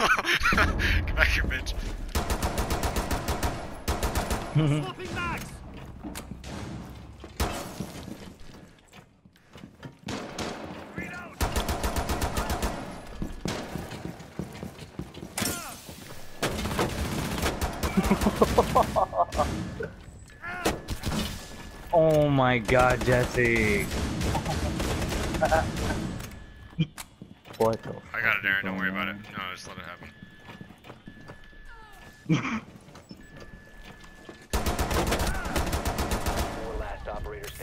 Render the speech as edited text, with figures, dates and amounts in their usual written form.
Get back here, bitch. Swapping mags. Oh my god, Jesse. What the I got it, Aaron. Don't worry about it. No, just let it happen. Four last operators